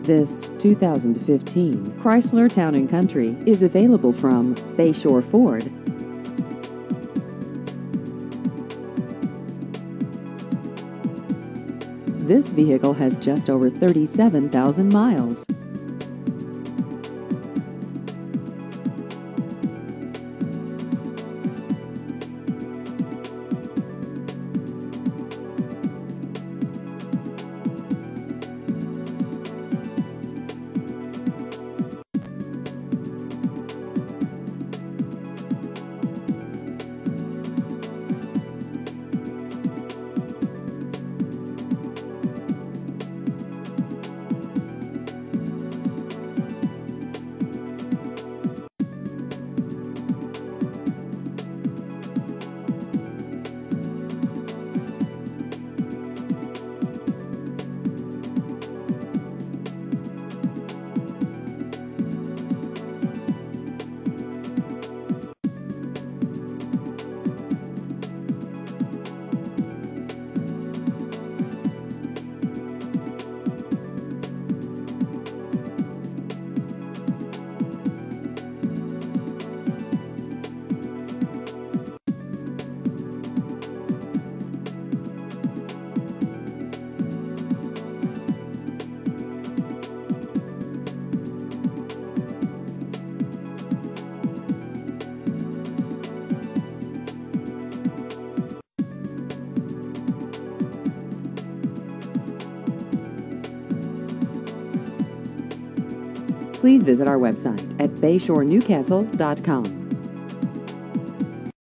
This 2015 Chrysler Town & Country is available from Bayshore Ford. This vehicle has just over 37,000 miles. Please visit our website at bayshorenewcastle.com.